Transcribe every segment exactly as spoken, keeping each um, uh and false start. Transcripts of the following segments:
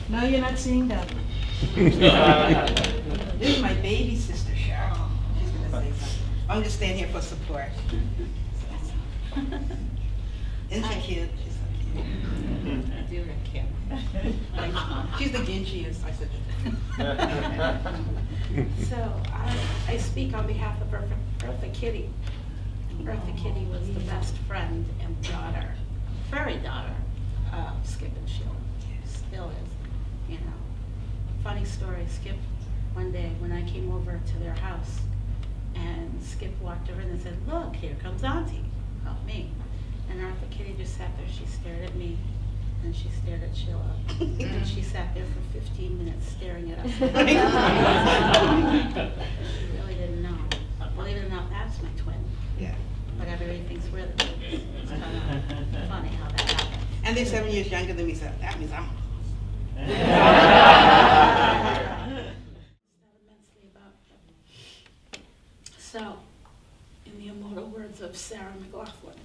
No, you're not seeing that. This is my baby sister, Cheryl. She's going to say something. I'm just standing here for support. Isn't she cute? She's so cute. I do like Kim. She's the ginchiest, I said. So I, I speak on behalf of Eartha, Eartha Kitt. Eartha Kitt was the best friend and daughter, fairy daughter of Skip and Sheila. Still is, you know. Funny story, Skip, one day when I came over to their house, and Skip walked over and said, "Look, here comes Auntie." Not me. And Eartha Kitt just sat there, she stared at me, and she stared at Sheila. And she sat there for fifteen minutes staring at us. She really didn't know. Believe it or not, that's my twin. Yeah. But everybody thinks we're the twins. It's kind of funny how that happened. And they're seven years younger than me, so that means I'm. So, in the immortal words of Sarah McLachlan,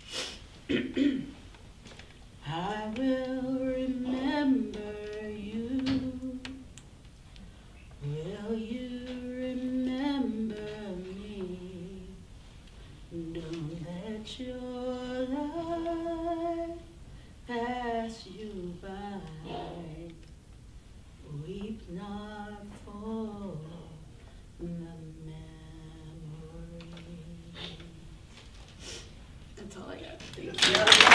I will remember you. Will you remember me? Don't let your life pass you by. Weep not for the memory. That's all I got. Thank you.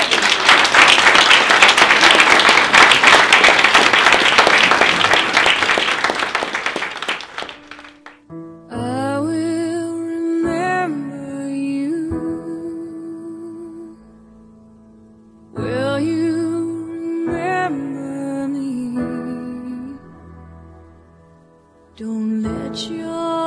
I will remember you. Will you remember me? Don't let your